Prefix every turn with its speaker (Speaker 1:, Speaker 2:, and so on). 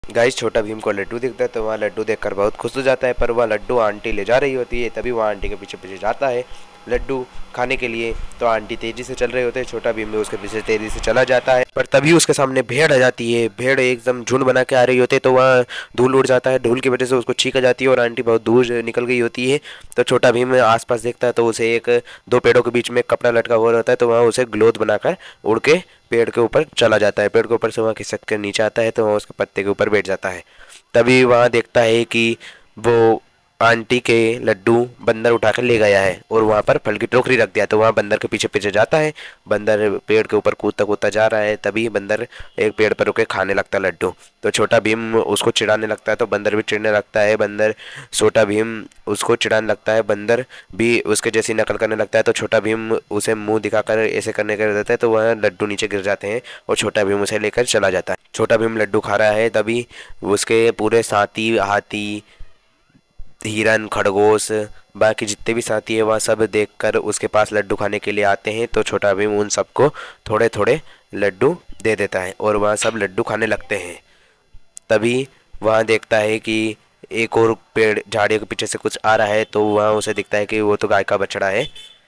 Speaker 1: Guys छोटा भीम को लड्डू दिखता है तो वहाँ लड्डू देखकर बहुत खुश हो जाता है, पर वह लड्डू आंटी ले जा रही होती है। तभी वह आंटी के पीछे पीछे जाता है लड्डू खाने के लिए। तो आंटी तेजी से चल रहे होते हैं, छोटा भीम भी उसके पीछे तेजी से चला जाता है। पर तभी उसके सामने भेड़ आ जाती है। भेड़ एकदम झुंड बना के आ रही होती है, तो वह धूल उड़ जाता है। धूल की वजह से उसको छींक आ जाती है और आंटी बहुत दूर निकल गई होती है। तो छोटा भीम आसपास देखता है तो उसे एक दो पेड़ों के बीच में कपड़ा लटका हुआ रहता है, तो वह उसे ग्लोथ बनाकर उड़ के पेड़ के ऊपर चला जाता है। पेड़ के ऊपर से वहाँ खिसक कर नीचे आता है, तो वह उसके पत्ते के ऊपर बैठ जाता है। तभी वहाँ देखता है कि वो आंटी के लड्डू बंदर उठा कर ले गया है और वहाँ पर फल की टोकरी रख दिया। तो वहाँ बंदर के पीछे पीछे जाता है। बंदर पेड़ के ऊपर कूदता कूदता जा रहा है। तभी बंदर एक पेड़ पर रुके खाने लगता है लड्डू। तो छोटा भीम उसको चिढ़ाने लगता है, तो बंदर भी चिढ़ने लगता है। बंदर छोटा भीम उसको चिढ़ाने लगता है, बंदर भी उसके जैसी नकल करने लगता है। तो छोटा भीम उसे मुंह दिखाकर ऐसे करने कर देता है, तो वह लड्डू नीचे गिर जाते हैं और छोटा भीम उसे लेकर चला जाता है। छोटा भीम लड्डू खा रहा है, तभी उसके पूरे साथी हाथी हिरन खरगोश बाकी जितने भी साथी है वह सब देखकर उसके पास लड्डू खाने के लिए आते हैं। तो छोटा भीम उन सबको थोड़े थोड़े लड्डू दे देता है और वह सब लड्डू खाने लगते हैं। तभी वह देखता है कि एक और पेड़ झाड़ियों के पीछे से कुछ आ रहा है, तो वह उसे दिखता है कि वो तो गाय का बछड़ा है।